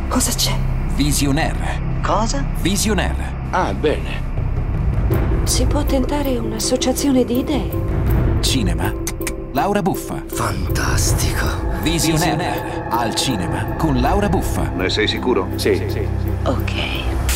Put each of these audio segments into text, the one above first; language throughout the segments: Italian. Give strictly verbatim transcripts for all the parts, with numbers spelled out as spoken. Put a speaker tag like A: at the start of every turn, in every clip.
A: Cosa c'è?
B: Visionaire.
A: Cosa?
B: Visionaire.
C: Ah, bene.
A: Si può tentare un'associazione di idee.
B: Cinema. Laura Buffa.
C: Fantastico.
B: Visionaire. Visionaire. Al cinema con Laura Buffa.
D: Ne sei sicuro?
C: Sì, sì.
A: Ok.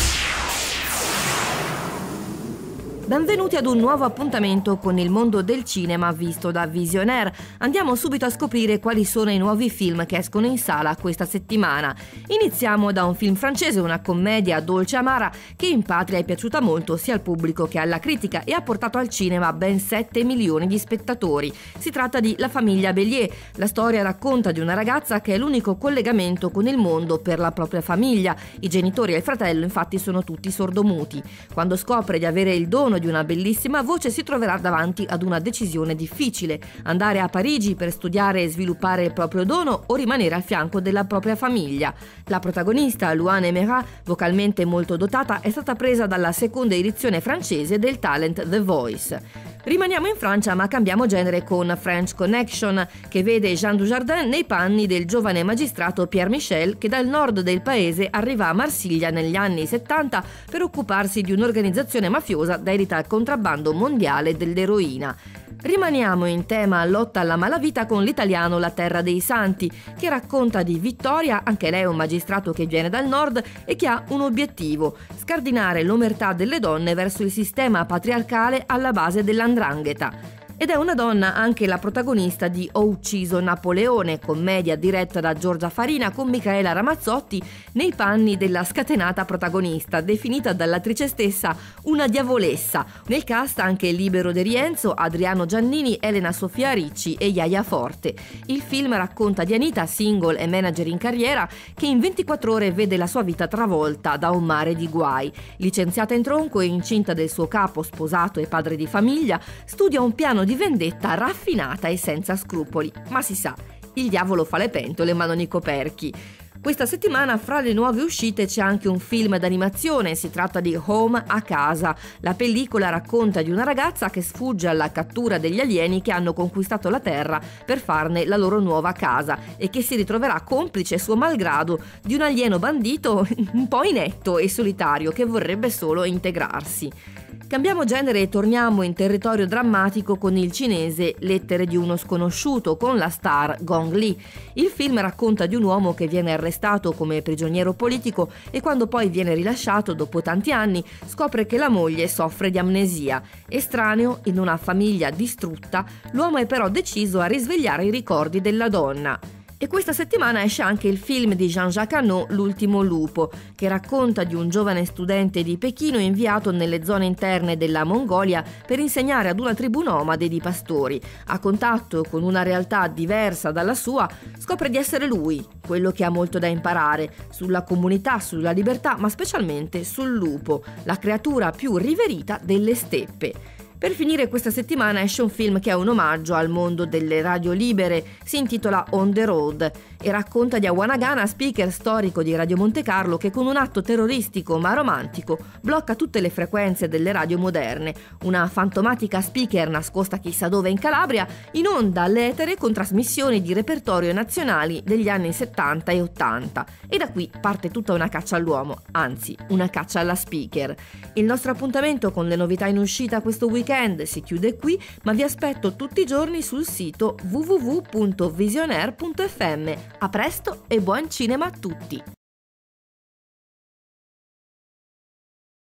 E: Benvenuti ad un nuovo appuntamento con il mondo del cinema visto da Visionaire. Andiamo subito a scoprire quali sono i nuovi film che escono in sala questa settimana. Iniziamo da un film francese, una commedia dolce amara che in patria è piaciuta molto sia al pubblico che alla critica e ha portato al cinema ben sette milioni di spettatori. Si tratta di La famiglia Bélier. La storia racconta di una ragazza che è l'unico collegamento con il mondo per la propria famiglia. I genitori e il fratello infatti sono tutti sordomuti. Quando scopre di avere il dono di una bellissima voce si troverà davanti ad una decisione difficile: andare a Parigi per studiare e sviluppare il proprio dono o rimanere al fianco della propria famiglia. La protagonista, Louane Aimera, vocalmente molto dotata, è stata presa dalla seconda edizione francese del talent The Voice. Rimaniamo in Francia ma cambiamo genere con French Connection, che vede Jean Dujardin nei panni del giovane magistrato Pierre Michel che dal nord del paese arriva a Marsiglia negli anni settanta per occuparsi di un'organizzazione mafiosa dedita al contrabbando mondiale dell'eroina. Rimaniamo in tema lotta alla malavita con l'italiano La Terra dei Santi, che racconta di Vittoria, anche lei un magistrato che viene dal nord e che ha un obiettivo: scardinare l'omertà delle donne verso il sistema patriarcale alla base dell'andrangheta. Ed è una donna anche la protagonista di Ho ucciso Napoleone, commedia diretta da Giorgia Farina con Micaela Ramazzotti nei panni della scatenata protagonista, definita dall'attrice stessa una diavolessa. Nel cast anche Libero De Rienzo, Adriano Giannini, Elena Sofia Ricci e Yaya Forte. Il film racconta di Anita, single e manager in carriera, che in ventiquattro ore vede la sua vita travolta da un mare di guai. Licenziata in tronco e incinta del suo capo, sposato e padre di famiglia, studia un piano di vendetta raffinata e senza scrupoli. Ma si sa, il diavolo fa le pentole ma non i coperchi. Questa settimana fra le nuove uscite c'è anche un film d'animazione, si tratta di Home a casa. La pellicola racconta di una ragazza che sfugge alla cattura degli alieni che hanno conquistato la Terra per farne la loro nuova casa e che si ritroverà complice suo malgrado di un alieno bandito un po' inetto e solitario che vorrebbe solo integrarsi. Cambiamo genere e torniamo in territorio drammatico con il cinese Lettere di uno sconosciuto con la star Gong Li. Il film racconta di un uomo che viene arrestato come prigioniero politico e quando poi viene rilasciato dopo tanti anni scopre che la moglie soffre di amnesia. Estraneo in una famiglia distrutta, l'uomo è però deciso a risvegliare i ricordi della donna. E questa settimana esce anche il film di Jean-Jacques Hano, L'ultimo lupo, che racconta di un giovane studente di Pechino inviato nelle zone interne della Mongolia per insegnare ad una tribù nomade di pastori. A contatto con una realtà diversa dalla sua, scopre di essere lui, quello che ha molto da imparare, sulla comunità, sulla libertà, ma specialmente sul lupo, la creatura più riverita delle steppe. Per finire questa settimana esce un film che è un omaggio al mondo delle radio libere, si intitola On the Road e racconta di Awanagana, speaker storico di Radio Monte Carlo, che con un atto terroristico ma romantico blocca tutte le frequenze delle radio moderne. Una fantomatica speaker nascosta chissà dove in Calabria, in onda all'etere con trasmissioni di repertorio nazionali degli anni settanta e ottanta. E da qui parte tutta una caccia all'uomo, anzi una caccia alla speaker. Il nostro appuntamento con le novità in uscita questo weekend si chiude qui, ma vi aspetto tutti i giorni sul sito w w w punto visionaire punto f m. A presto e buon cinema a tutti!